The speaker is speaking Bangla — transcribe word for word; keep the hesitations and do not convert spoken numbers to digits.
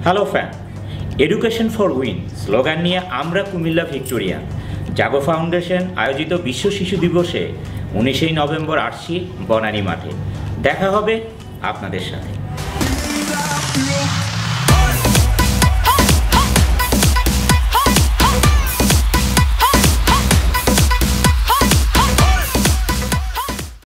Hello fan, education for win slogan নিয়ে আমরা কুমিল্লা ভিক্টোরিয়ান জাগো ফাউন্ডেশন আয়োজিত বিশ্ব শিশু দিবসে উনিশে নভেম্বর আসছি বনানী মাঠে। দেখা হবে আপনাদের সাথে।